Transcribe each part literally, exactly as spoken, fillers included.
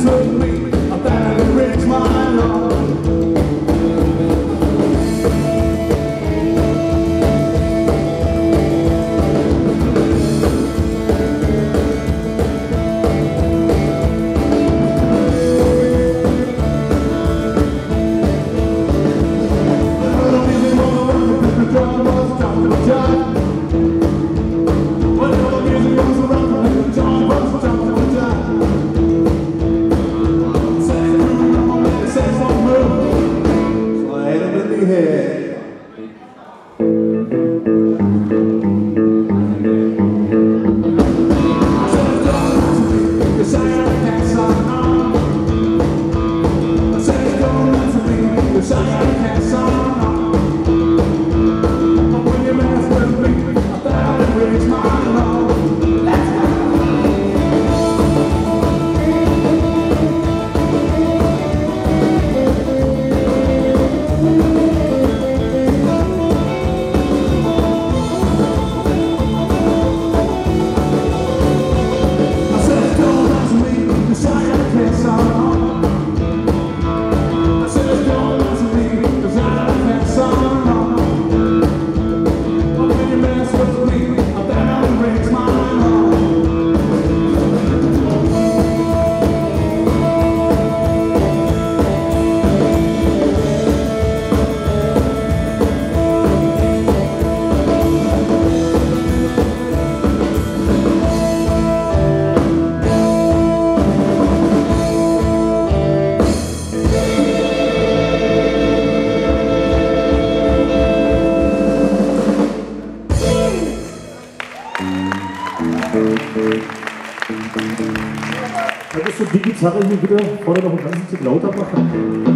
Könntest du die Gitarre hier wieder vorne noch ein ganzes Stück lauter machen?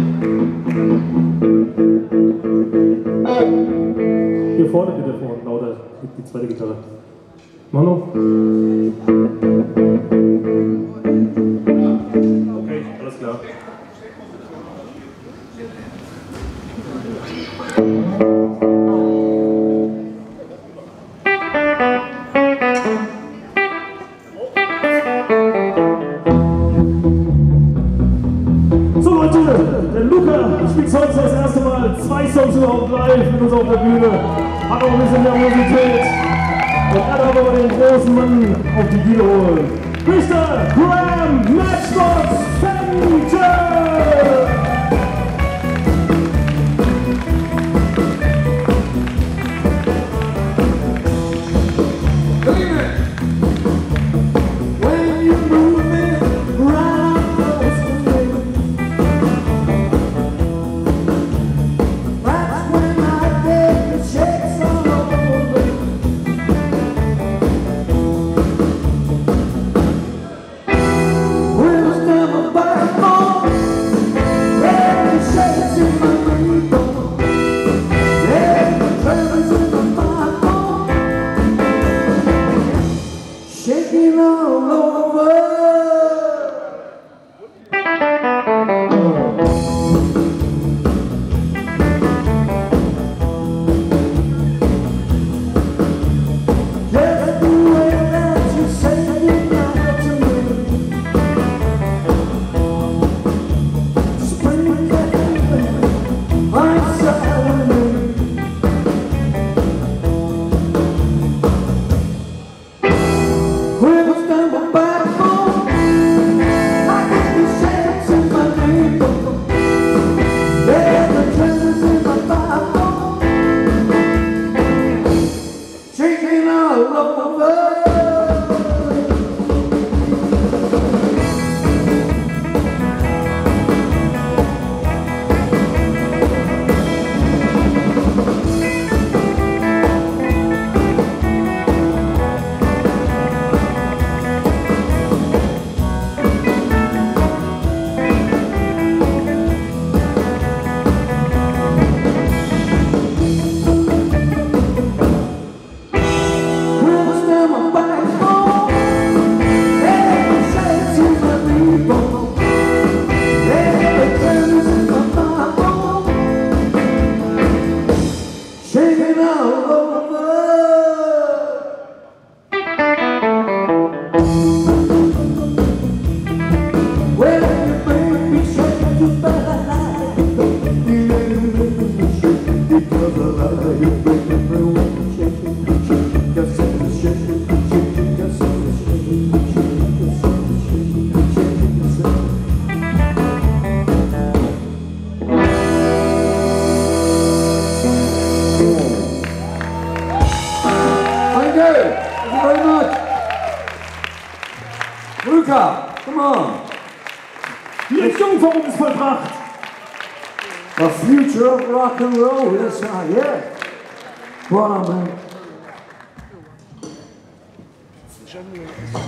Hier vorne bitte vorne lauter, die zweite Gitarre. Mano? Okay, alles klar. Der Luca spielt heute das erste Mal zwei Songs überhaupt live mit uns auf der Bühne. Hat auch ein bisschen Nervosität. Und er darf aber den großen Mann auf die Bühne holen. Mister Graham Matchbox Fenton! Never Thank you very much. Luca, come on. Die Entjungferung ist vollbracht. The future of rock and roll. That's uh, yeah. Come on, man.